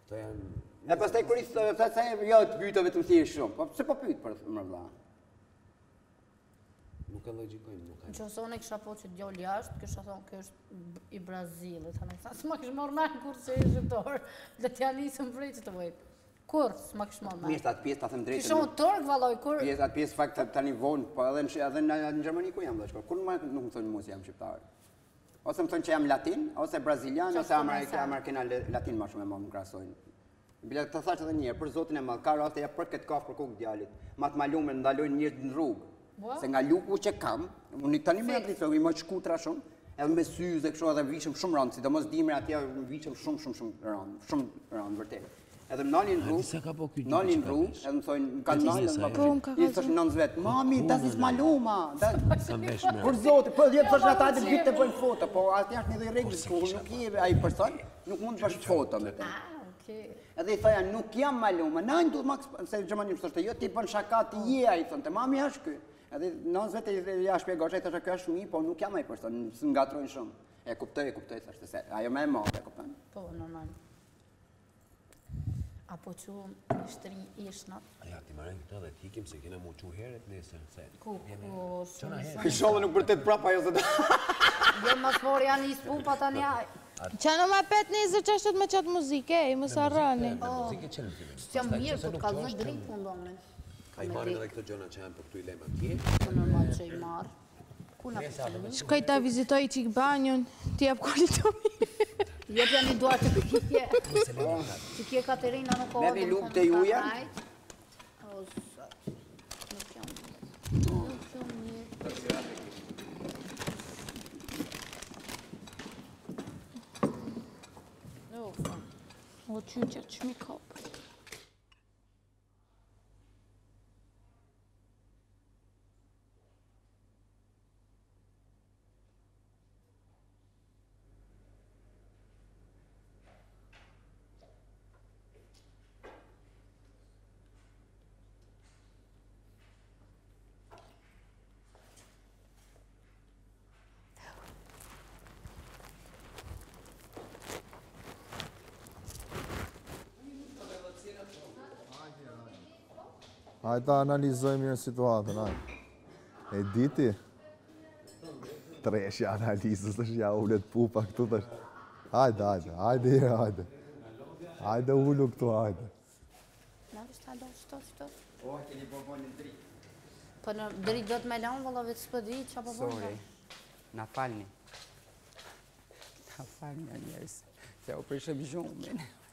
E pastaj kur sa jo të pyetove të thjesht shumë, po pse po pyet për më valla? Nuk e logjikojmë, nuk e. Nëse unë kisha po që djallë jashtë, kisha thonë kjo është i Brazilit. S'ma kishë marrë me kur që i shqiptar, dhe t'ja nisëm prej që të vojtë. Kur, s'ma kishë marrë me. Mirë, atë pjesë ta them drejtën. Kisha unë tërk, valloj, kur... Atë pjesë fakt tani vonë, po edhe në Gjermani ku jam dhe shko. Kur nuk më thonë mua se jam shqiptar. Ose më thonë që jam latin, ose brazilian, ose amerikan latin ma shumë e më krahasojnë. Bila të thash edhe një herë, për zotin e madh, ka raste ja për këtë kafë për kokë djalit. Ma të malume ndalojnë njerëz në rrugë. Se nga luku që kam, unë tani më atë i më shkutra shumë, edhe me syze kështu edhe vishëm shumë rënd, sidomos dimër atje vishëm shumë rënd vërtet. Edhe më nalin rrugë, edhe më thonë, kanë nalën, i thosh 90 vet, mami, das ist maluma. Për zotin, po 10 thosh ata të vitë të bëjnë foto, po aty është një lloj rregull, nuk i ai person, nuk mund të bësh foto me të. Edhe i thoja, nuk jam maluma, nëjnë duhet maks, se Gjermani më thoshte, jo ti bën shaka ti je ai thonë, mami është ky. Edhe nëse vetë ja shpjegosh ai thashë kjo është fëmijë, po nuk jam ai person, ngatrojnë shumë. E kuptoj, thashë se ajo më e madhe, kupton? Po, normal. Apo që shtri ishnat. Ja, ti marrën këta dhe t'ikim se kena mu që heret nesër, se... Ku, Shollë nuk vërtet prapa ajo se të... Jo, mas por janë i spupa tani aj. Qa në ma 5-20 që është me qatë muzike, e më sa rëni. Muzike që në fillim. Së jam mirë, po të kalëzën dritë fundonin. A i marrën edhe këto gjona që janë për këtu i lejmë atje? Po normal që i marrë. Ku në përshëllimi? Shkoj ta vizitoj qik banjon, ti jap kolitomi. Jep janë i duar të kje. Që kje Katerina nuk o... Merri lukë të juja? Nuk jam mirë. O qyqer që mi kapë. Hajta analizojmë një situatën, hajtë. E diti? Treshja analizës, është ja ullet pupa këtu të është. Hajde. Hajde ullu këtu, hajde. Në vështë hajde, shto. O, keni po në dritë. Po në dritë do të me lanë, valla vetë s'pë dritë, qa po bëjnë? Sorry, na falni. Na falni, njerës. Se o prishëm gjumin.